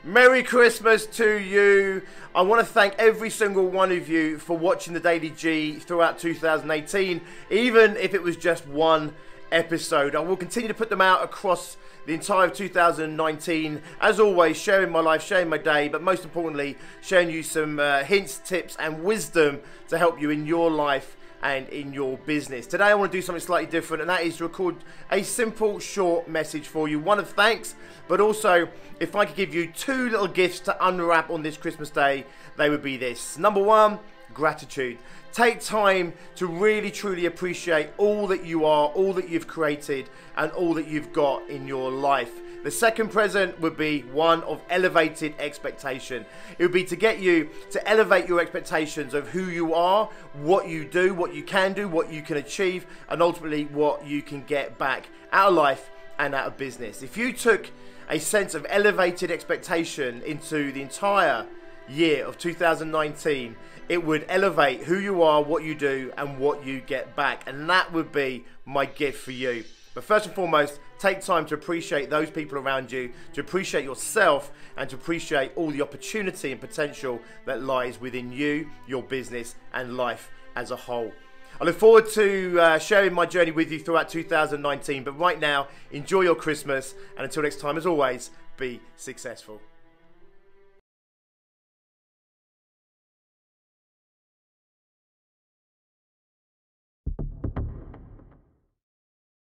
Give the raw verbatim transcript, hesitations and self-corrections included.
Merry Christmas to you. I want to thank every single one of you for watching the Daily G throughout two thousand eighteen, even if it was just one episode. I will continue to put them out across the entire of two thousand nineteen. As always, sharing my life, sharing my day, but most importantly, sharing you some uh, hints, tips, and wisdom to help you in your life and in your business. Today I want to do something slightly different, and that is to record a simple, short message for you. One of thanks, but also if I could give you two little gifts to unwrap on this Christmas day, they would be this. Number one, gratitude. Take time to really truly appreciate all that you are, all that you've created, and all that you've got in your life. The second present would be one of elevated expectation. It would be to get you to elevate your expectations of who you are, what you do, what you can do, what you can achieve, and ultimately what you can get back out of life and out of business. If you took a sense of elevated expectation into the entire year of two thousand nineteen, it would elevate who you are, what you do, and what you get back. And that would be my gift for you. But first and foremost, take time to appreciate those people around you, to appreciate yourself, and to appreciate all the opportunity and potential that lies within you, your business, and life as a whole. I look forward to uh, sharing my journey with you throughout two thousand nineteen. But right now, enjoy your Christmas. And until next time, as always, be successful.